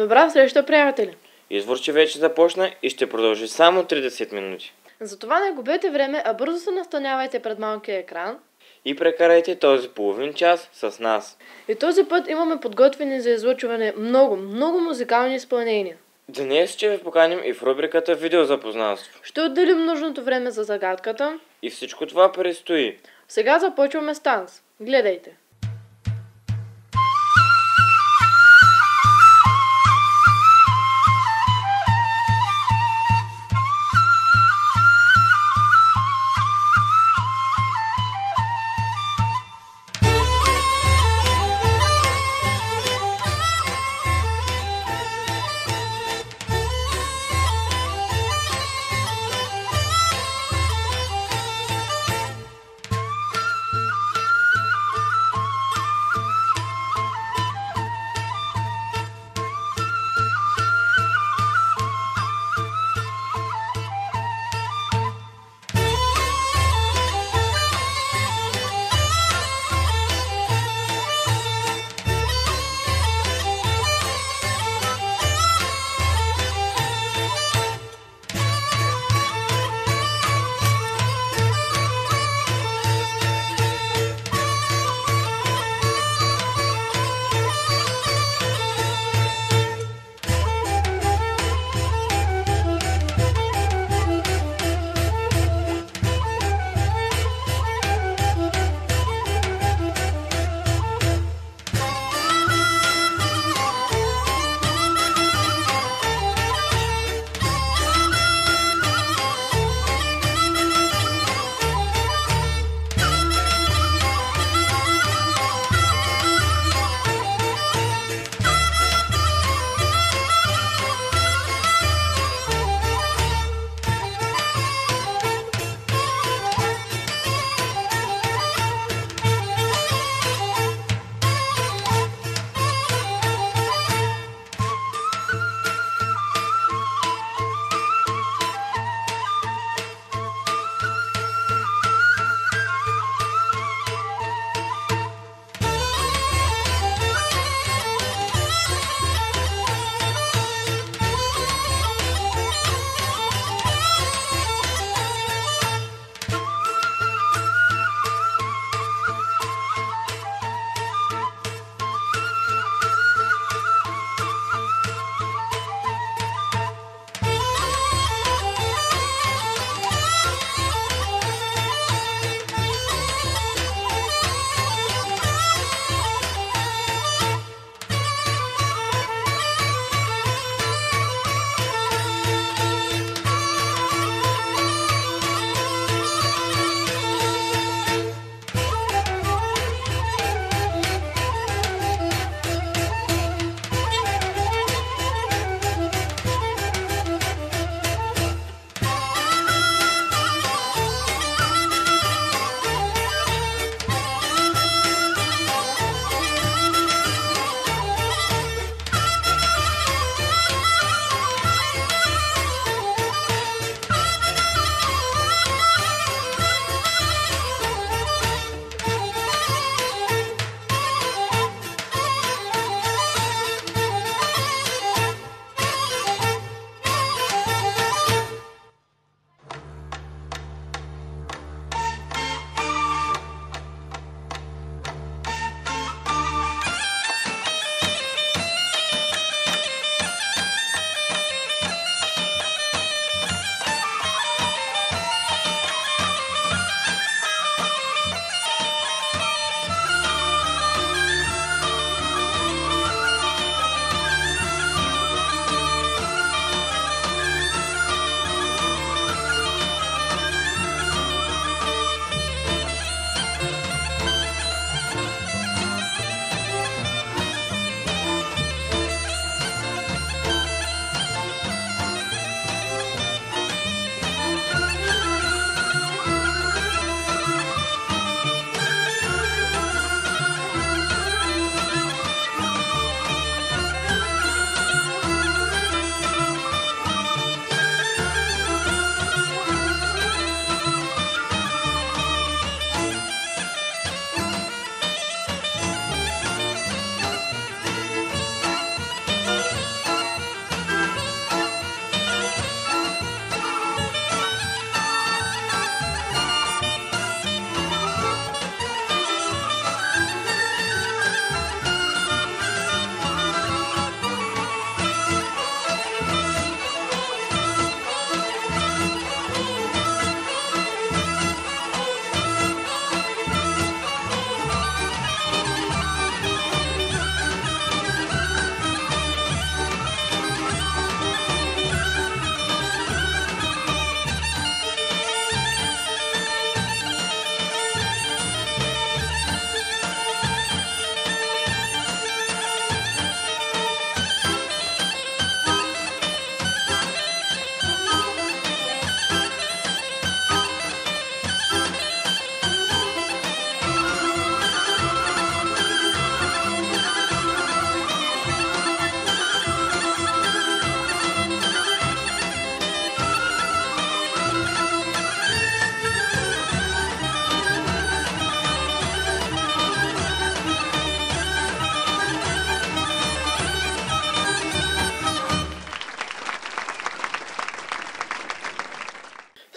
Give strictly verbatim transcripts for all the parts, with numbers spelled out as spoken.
Добра среща, приятели! Извор, че вече започна и ще продължи само тридесет минути. Затова не губете време, а бързо се настанявайте пред малкия екран. И прекарайте този половин час с нас. И този път имаме подготвени за излъчване много, много музикални изпълнения. Днес ще ви поканим и в рубриката Видеозапознанство. Ще отделим нужното време за загадката. И всичко това предстои. Сега започваме с танц. Гледайте!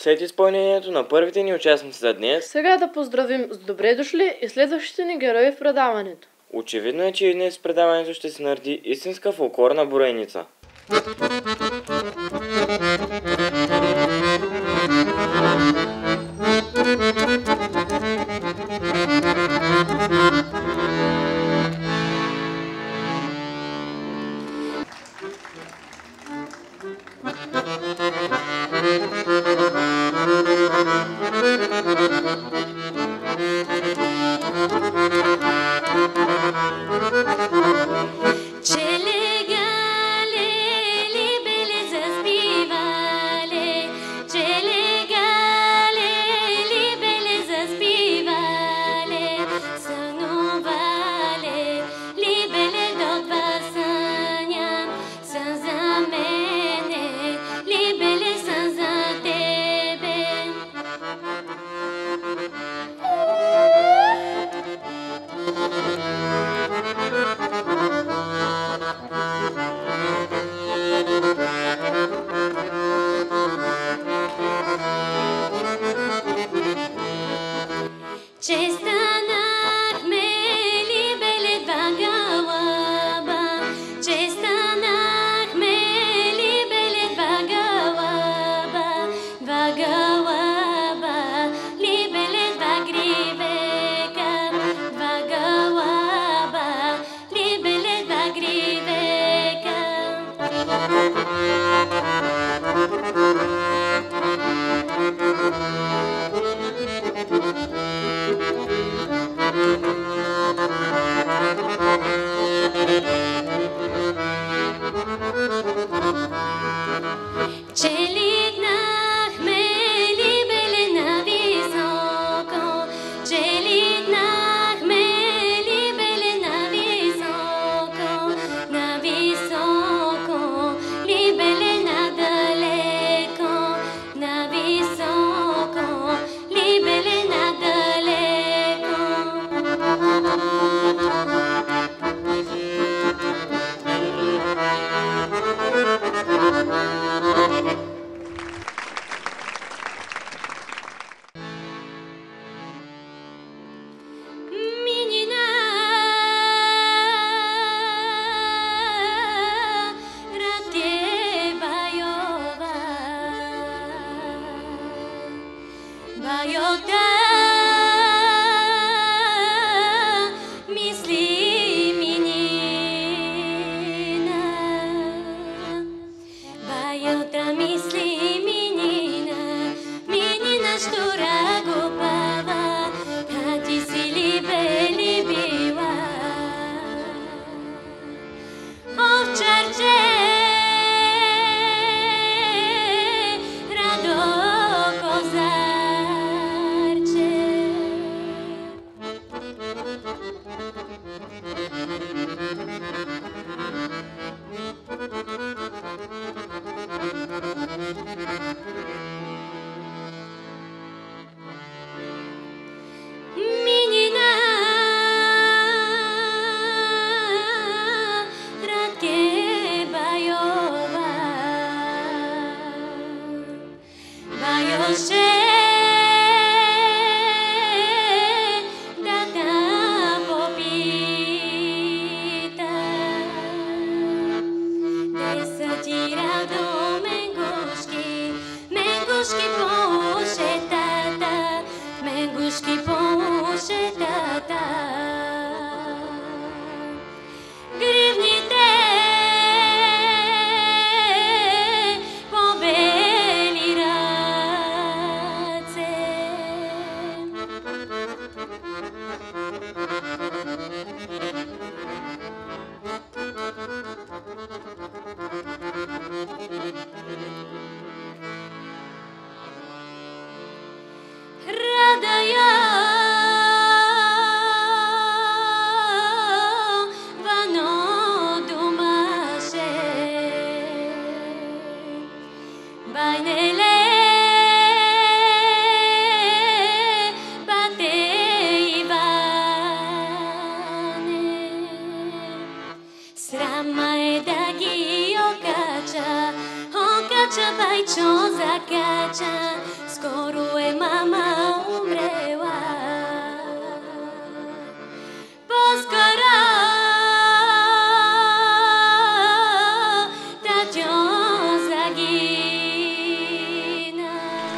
След изпълнението на първите ни участници за днес, Сега да поздравим с добре дошли и следващите ни герои в предаването. очевидно е, че и днес в предаването ще се нареди истинска фолклорна броеница. Srama e da gi okača, okača Zakacza, bajcio, zakacza, skoro je mama umrela. Poskoro taťo zagina.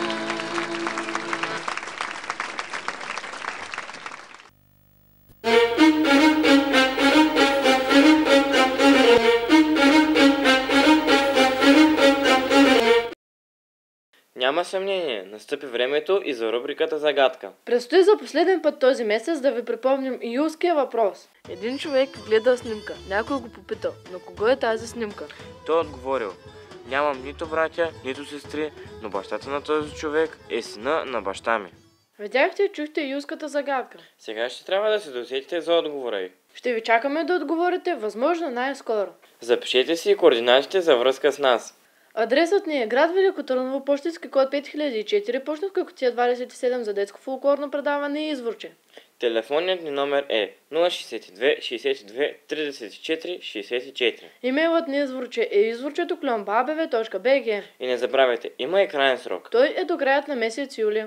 Няма съмнение, настъпи времето и за рубриката Загадка. Предстои за последен път този месец да ви припомним юлския въпрос. Един човек гледа снимка. Някой го попитал, на кого е тази снимка? Той отговорил: нямам нито братя, нито сестри, но бащата на този човек е сина на баща ми. Видяхте и чухте юлската загадка. Сега ще трябва да се досетите за отговора й. Ще ви чакаме да отговорите, възможно най-скоро. Запишете си координатите за връзка с нас. Адресът ни е град Велико Търново, пощенски код пет хиляди и четири, пощенска кутия двадесет и седем за детско фолклорно предаване и Изворче. Телефонният ни номер е нула шейсет и две, шейсет и две, тридесет и четири, шейсет и четири. Имейлът ни Изворче е изворчето клон а б в точка б г. И не забравяйте, има и крайен срок. Той е до краят на месец юли.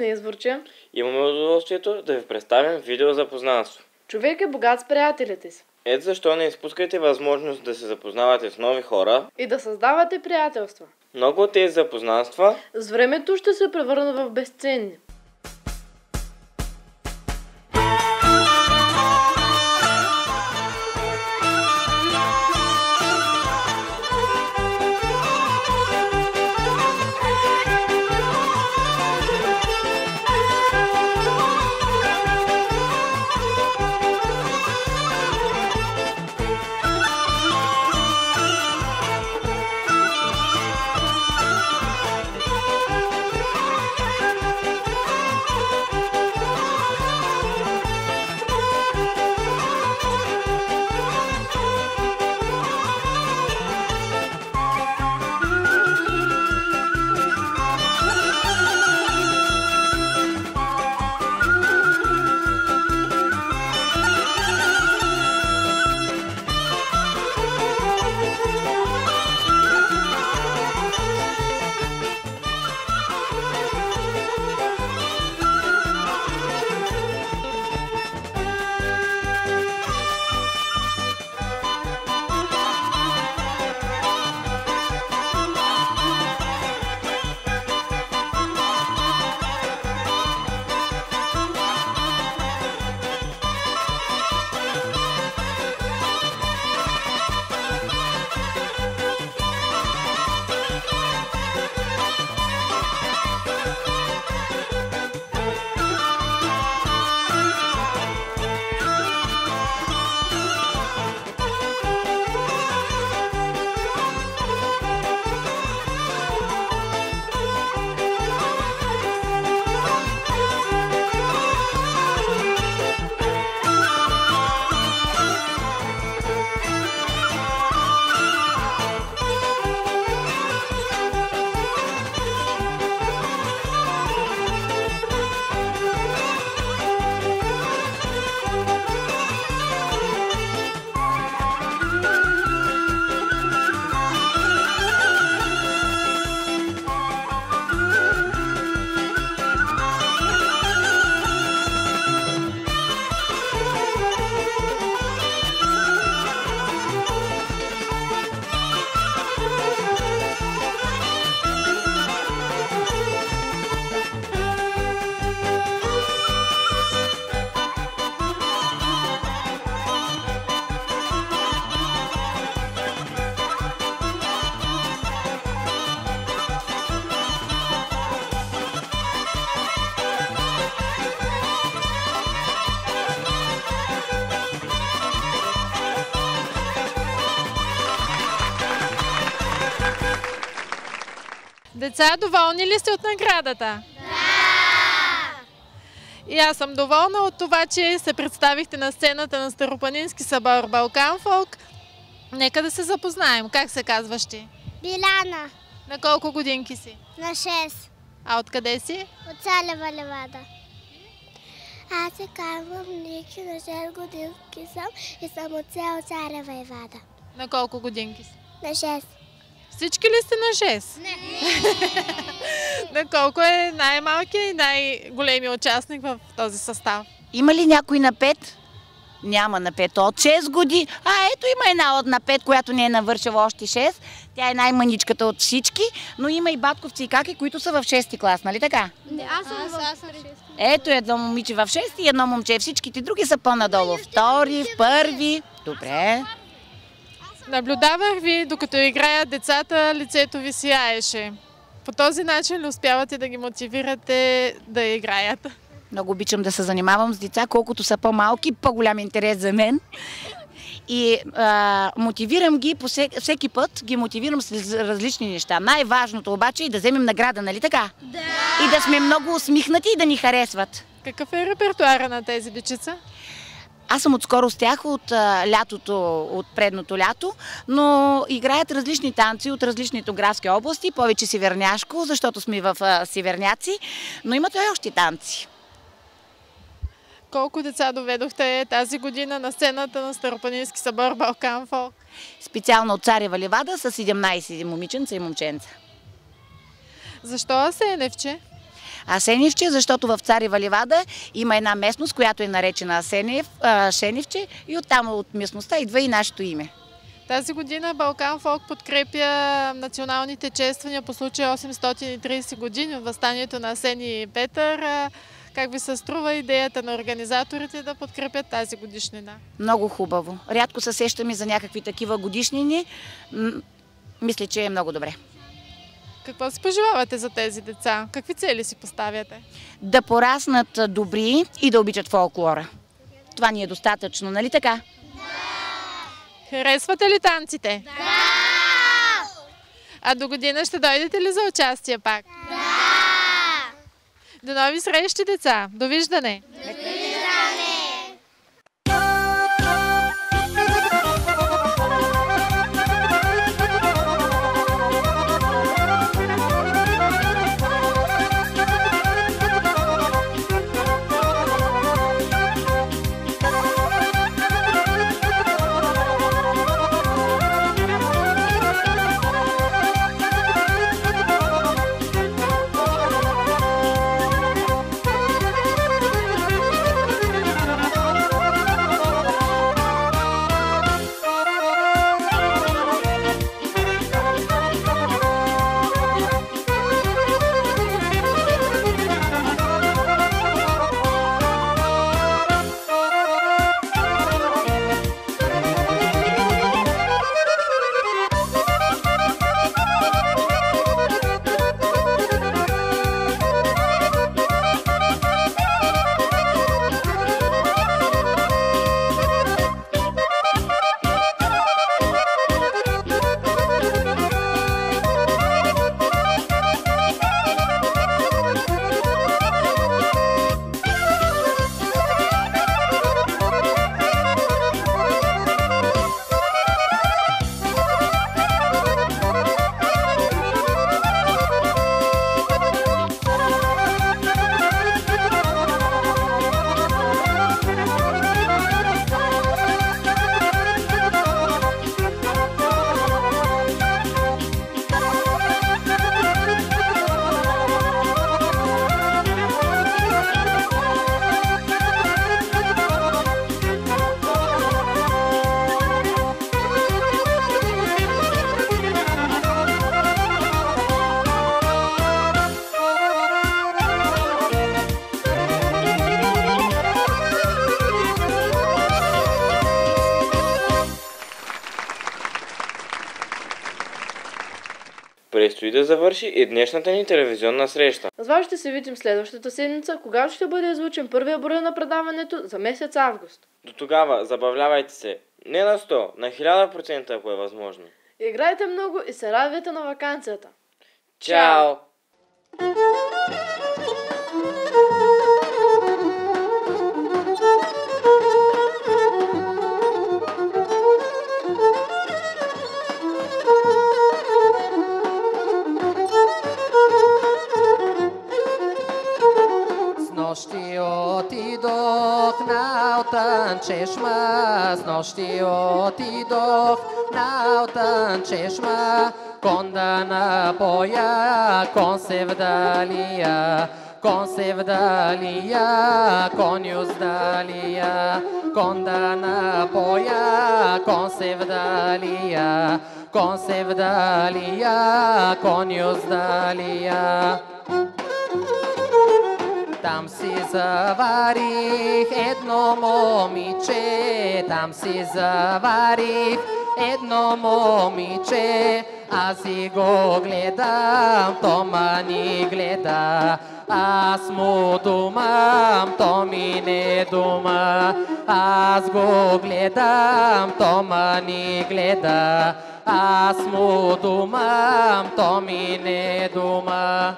на Изворче Имаме удоволствието да ви представим видеозапознанство. човек е богат с приятелите си Ето защо не изпускайте възможност да се запознавате с нови хора. и да създавате приятелства. Много от тези запознанства С времето ще се превърнат в безценни. Деца, доволни ли сте от наградата? Да! И аз съм доволна от това, че се представихте на сцената на Старопланински събор Балкан Фолк. Нека да се запознаем. Как се казваш ти? Биляна. На колко годинки си? На шест. А откъде си? От Цалева Левада. Аз се казвам Ники, на шест годинки съм и съм от село Царева Левада. На колко годинки си? На шест. Всички ли сте на шест? Не. На колко е най-малкият и най-големият участник в този състав? Има ли някой на пет? Няма на пет. От шест години. А, ето има една от на пет, която не е навършила още шест. Тя е най-маничката от всички, но има и батковци и каки, които са в шести клас, нали така? Не, аз съм в шести. Ето едно момиче в шести и едно момче. Всичките други са по-надолу. Втори, в първи. Добре. Наблюдавах ви, докато играят децата, лицето ви сияеше. По този начин ли успявате да ги мотивирате да играят? Много обичам да се занимавам с деца, колкото са по-малки, по-голям интерес за мен. И а, мотивирам ги, по всеки, всеки път ги мотивирам с различни неща. Най-важното обаче е да вземем награда, нали така? Да! И да сме много усмихнати и да ни харесват. Какъв е репертуара на тези дечица? Аз съм отскоро с тях от а, лятото, от предното лято, но играят различни танци от различните градски области, повече северняшко, защото сме в а, северняци, но имат и още танци. Колко деца доведохте тази година на сцената на Старопланински събор Балкан Фолк? Специално от Царева Левада са седемнайсет момиченца и момченца. Защо Асеневче? Асеневче, защото в Царева ливада има една местност, която е наречена Асенев, а, Шеневче и оттам от местността идва и нашето име. Тази година Балкан Фолк подкрепя националните чествания по случай осемстотин и тридесет години от въстанието на Асени и Петър. Как ви се струва идеята на организаторите да подкрепят тази годишнина? Много хубаво. Рядко се сещаме за някакви такива годишнини. Мисля, че е много добре. Какво си пожелавате за тези деца? Какви цели си поставяте? Да пораснат добри и да обичат фолклора. Това ни е достатъчно, нали така? Харесвате ли танците? Да! А до година ще дойдете ли за участие пак? Да! До нови срещи, деца! Довиждане! Довиждане! Предстои да завърши и днешната ни телевизионна среща. С вас ще се видим следващата седмица, когато ще бъде излучен първия брой на предаването за месец август. До тогава забавлявайте се. Не на сто, на хиляда процента, ако е възможно. Играйте много и се радвайте на ваканцията. Чао! Снощи отидох на Алтан чешма, снощи отидох на Алтан чешма, кон да напоя, кон се вдалия, кон се вдалия, конюс далия, кон да напоя, кон се вдалия, кон се вдалия, конюс далия. Там си заварих едно момиче, там си заварих едно момиче, аз си го гледам, то ма ни гледа, аз му думам, то ми не дума, аз го гледам, то ма ни гледа, аз му думам, то ми не дума.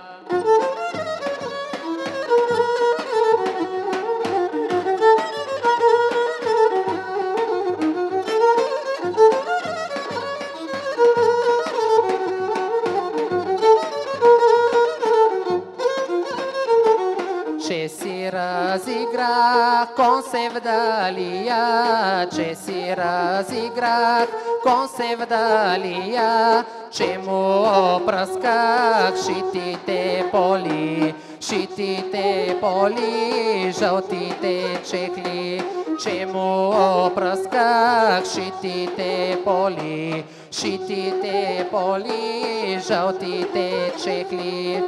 Че си разигра продумах конце вдалия, че си разиграх конце вдалия, че му опръсках шитите поли, шитите поли, жълтите чехли, че му опръсках шитите поли, шитите поли, жълтите чехли.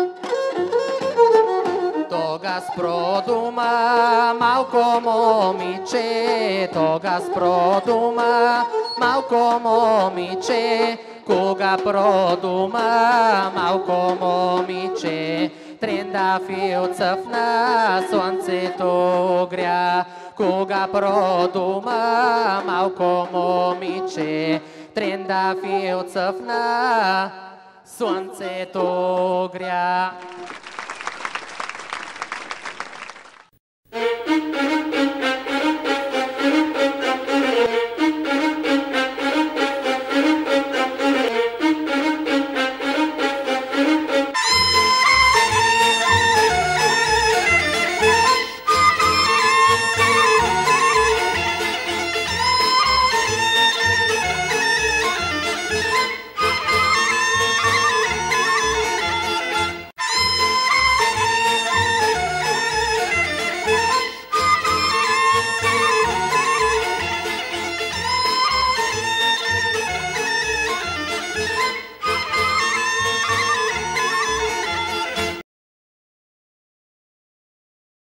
Тогас продума малко момиче, тогас продума малко момиче, кога продума малко момиче, трендафил цъфна, слънцето гря. Кога продума малко момиче, трендафил цъфна, слънцето гря.